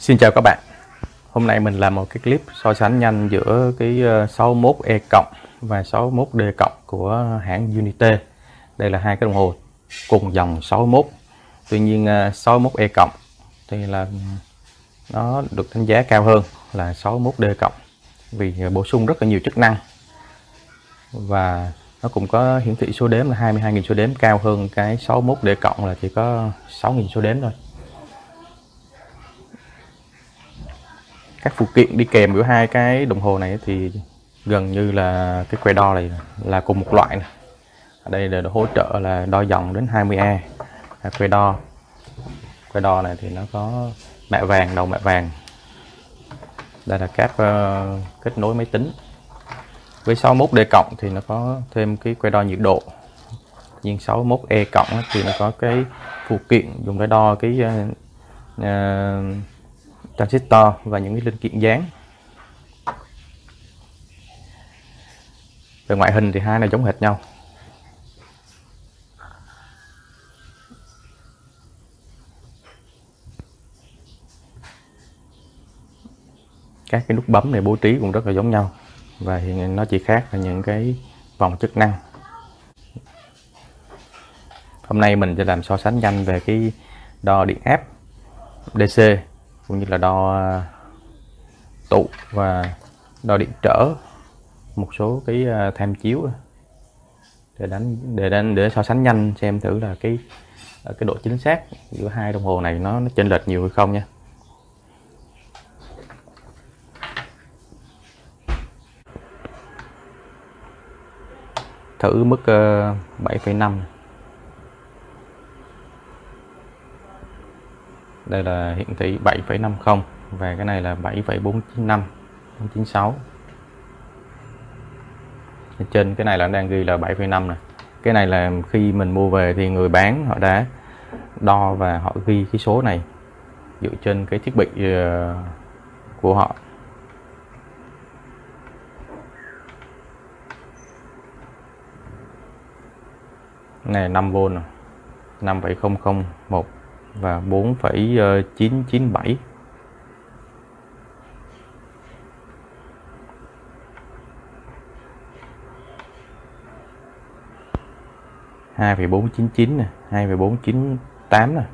Xin chào các bạn. Hôm nay mình làm một cái clip so sánh nhanh giữa cái 61E cộng và 61D cộng của hãng Unite. Đây là hai cái đồng hồ cùng dòng 61. Tuy nhiên 61E cộng thì là nó được đánh giá cao hơn là 61D cộng vì bổ sung rất là nhiều chức năng và nó cũng có hiển thị số đếm là 22.000 số đếm, cao hơn cái 61D cộng là chỉ có 6.000 số đếm thôi. Các phụ kiện đi kèm giữa hai cái đồng hồ này thì gần như là cái que đo này là cùng một loại này. Ở đây là hỗ trợ là đo dòng đến 20A. Que đo này thì nó có mạ vàng, đầu mạ vàng. Đây là cáp kết nối máy tính. Với 61D cộng thì nó có thêm cái que đo nhiệt độ. Nhưng 61E cộng thì nó có cái phụ kiện dùng để đo cái transistor và những cái linh kiện dán. Về ngoại hình thì hai này giống hệt nhau. Các cái nút bấm này bố trí cũng rất là giống nhau và hiện nó chỉ khác là những cái vòng chức năng. Hôm nay mình sẽ làm so sánh nhanh về cái đo điện áp DC cũng như là đo tụ và đo điện trở, một số cái tham chiếu để so sánh nhanh xem thử là cái độ chính xác giữa hai đồng hồ này nó chênh lệch nhiều hay không nha. Thử mức 7,5. Đây là hiển thị 7,50 và cái này là 7,495, 496. Trên cái này là đang ghi là 7,5 này. Cái này là khi mình mua về thì người bán họ đã đo và họ ghi cái số này dựa trên cái thiết bị của họ. Cái này 5V, 5,001 và 4,997. Hai phẩy 499 nè, 2,498 nè.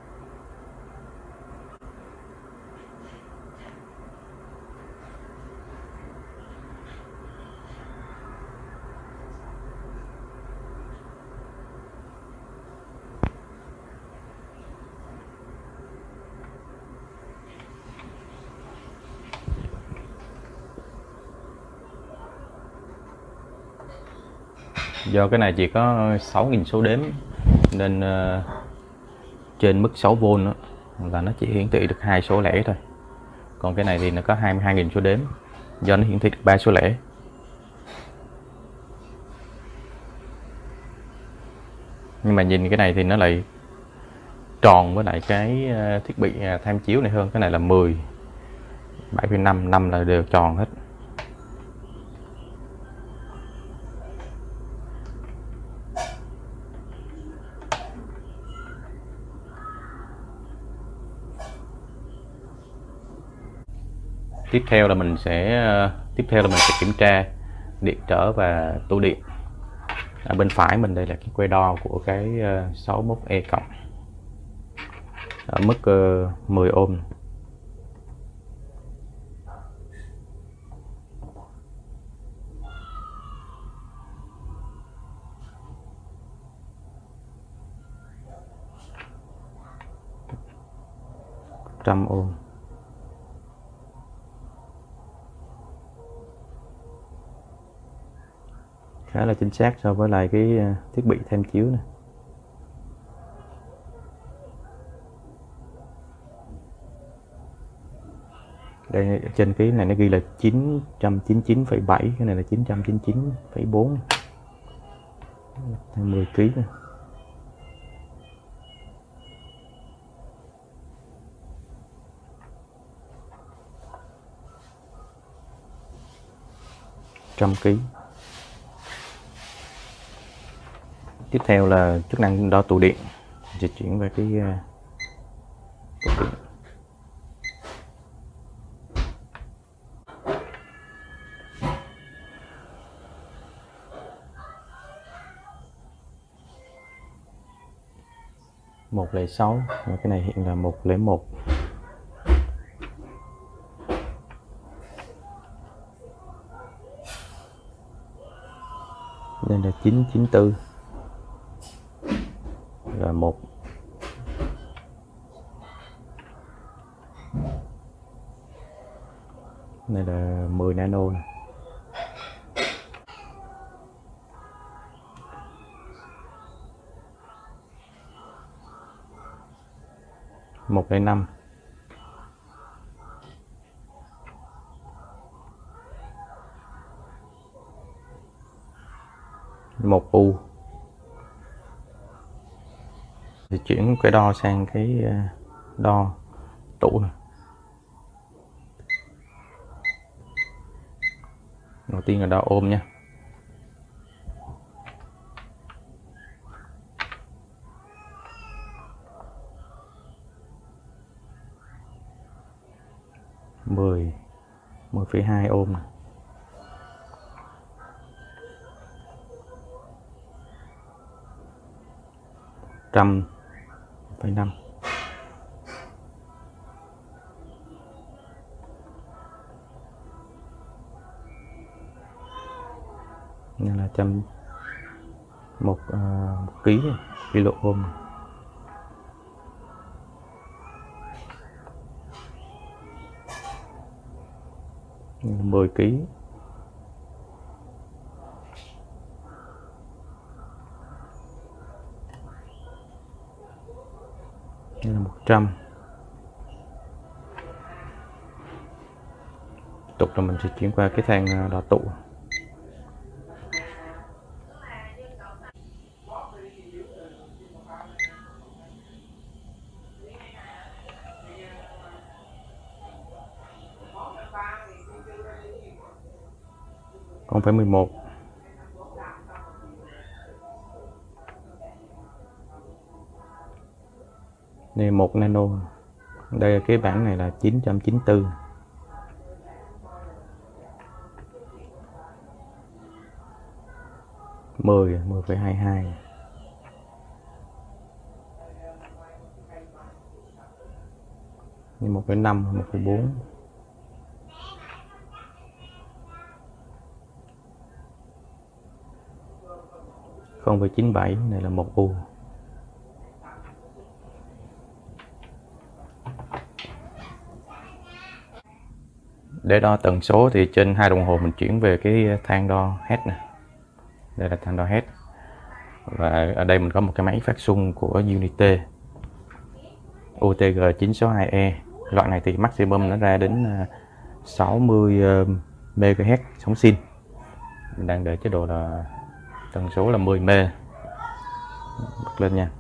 Do cái này chỉ có 6.000 số đếm nên trên mức 6V đó, là nó chỉ hiển thị được 2 số lẻ thôi. Còn cái này thì nó có 22.000 số đếm, do nó hiển thị được 3 số lẻ. Nhưng mà nhìn cái này thì nó lại tròn với lại cái thiết bị tham chiếu này hơn. Cái này là 10, 7,5, 5 là đều tròn hết. Tiếp theo là mình sẽ kiểm tra điện trở và tụ điện. Ở bên phải mình đây là cái que đo của cái 61E cộng ở mức 10 ohm. Trăm ohm. Khá là chính xác so với lại cái thiết bị tham chiếu này. Đây trên cái này nó ghi là 999,7, cái này là 999,4, 10 kg này. Trăm kg. Tiếp theo là chức năng đo tụ điện. Sẽ chuyển về cái tụ điện. 106, và cái này hiện là 101. Đây là 994 là 1. Đây là 10 nano này. Một lẻ năm. Một U. Thì chuyển cái đo sang cái đo tủ này. Đầu tiên là đo ôm nha. Mười 10,2 ôm này. Trăm 1,5. Nên là một ký kilo ôm. Nên là 10 ký. Đây là 100. Tiếp tục là mình sẽ chuyển qua cái thang đo tụ. Còn phải 11. Đây 1 nano. Đây là cái bản này là 994. Mười 10,22. Như 1,5, 1,4. Không 0,97 này là 1 U. Để đo tần số thì trên hai đồng hồ mình chuyển về cái thang đo Hertz này. Đây là thang đo Hertz. Và ở đây mình có một cái máy phát xung của Unity UTG962E. Loại này thì maximum nó ra đến 60 MHz sóng sin. Mình đang để chế độ là tần số là 10 mê. Bật lên nha.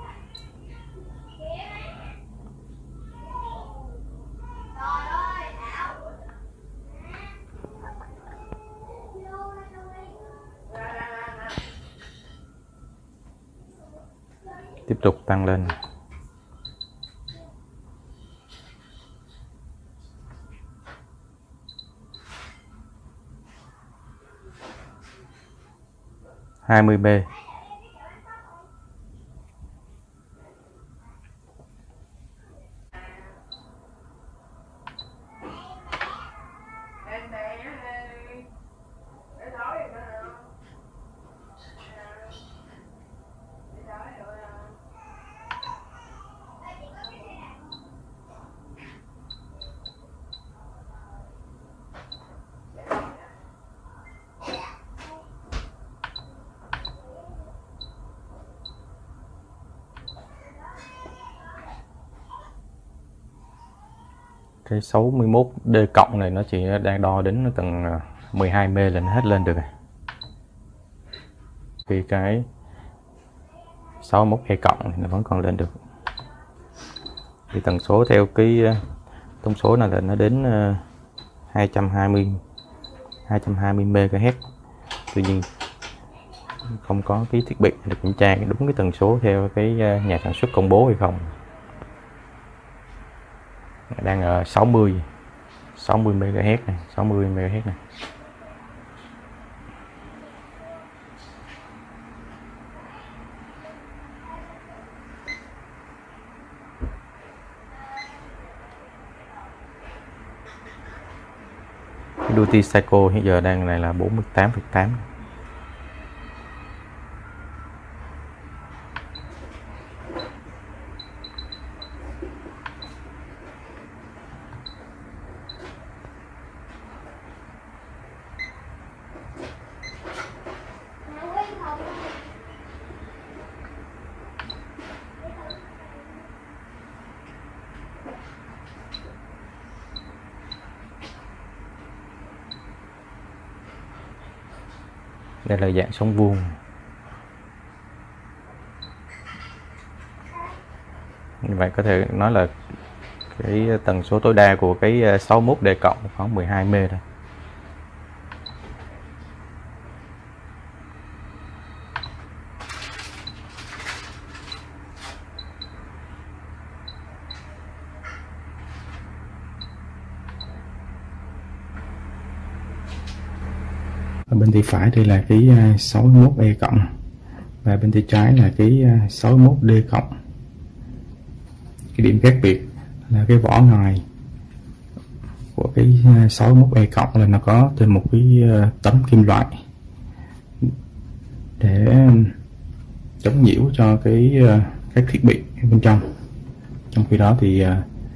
Tiếp tục tăng lên. Hai mươi B. Cái 61D cộng này nó chỉ đang đo đến tầng 12 mê là nó hết lên được. Thì cái 61E cộng thì nó vẫn còn lên được. Thì tần số theo cái thông số này là nó đến 220 MHz. Tuy nhiên không có cái thiết bị để kiểm tra đúng cái tần số theo cái nhà sản xuất công bố hay không. Đang ở 60 MHz này, 60 MHz này. Duty Cycle hiện giờ đang này là 48,8. Đây là dạng sống vuông. Như vậy có thể nói là cái tần số tối đa của cái 61D cộng khoảng 12 mê thôi. Ở bên tay phải đây là cái 61E cộng và bên tay trái là cái 61D cộng. Cái điểm khác biệt là cái vỏ ngoài của cái 61E cộng là nó có thêm một cái tấm kim loại để chống nhiễu cho các thiết bị bên trong. Trong khi đó thì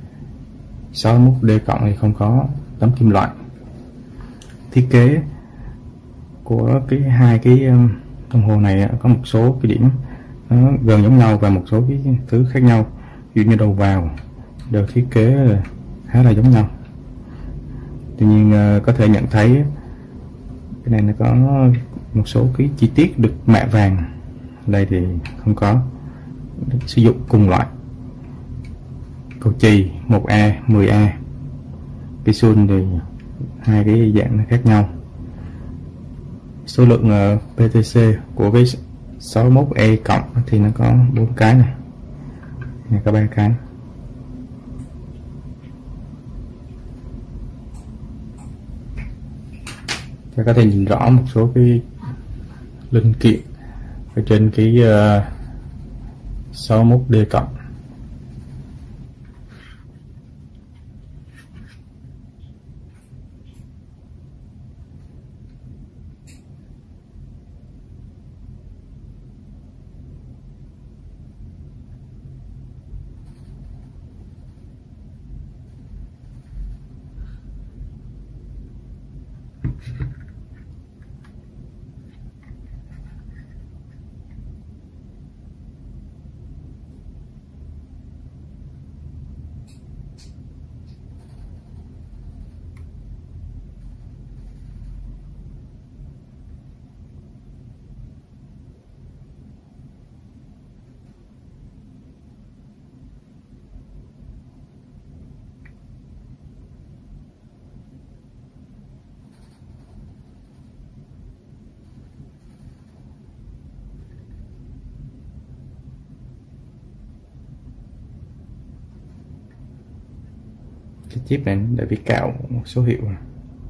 61D cộng thì không có tấm kim loại. Thiết kế của hai cái đồng hồ này có một số cái điểm nó gần giống nhau và một số cái thứ khác nhau. Ví dụ như đầu vào đều thiết kế khá là giống nhau. Tuy nhiên có thể nhận thấy cái này nó có một số cái chi tiết được mạ vàng, đây thì không có. Sử dụng cùng loại cầu chì 1A 10A, cái xuân thì hai cái dạng khác nhau. Số lượng PTC của cái 61E cộng thì nó có 4 cái này, có 3 cái. Ta có thể nhìn rõ một số cái linh kiện ở trên cái 61D cộng. Cái chip này đã bị cạo một số hiệu rồi.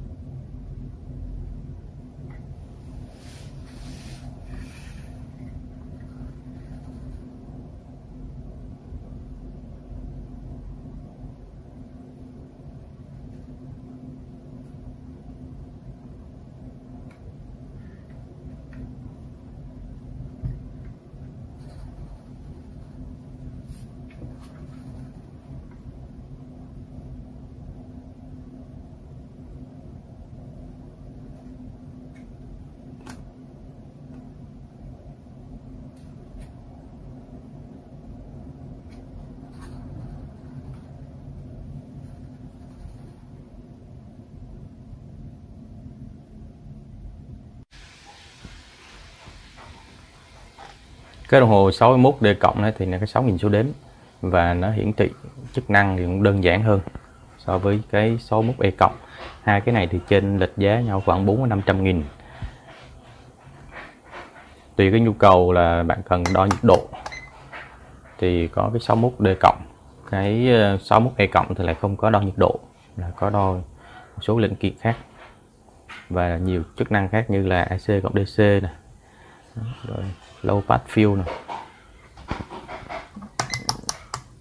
Cái đồng hồ 61D cộng này thì là cái 6.000 số đếm và nó hiển thị chức năng thì cũng đơn giản hơn so với cái 61E cộng. Hai cái này thì trên lệch giá nhau khoảng 400-500.000. Tùy cái nhu cầu là bạn cần đo nhiệt độ thì có cái 61D cộng. Cái 61E cộng thì lại không có đo nhiệt độ, là có đo một số linh kiện khác và nhiều chức năng khác như là AC cộng DC này, rồi low pass fill này.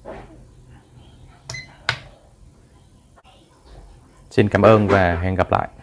Xin cảm ơn và hẹn gặp lại.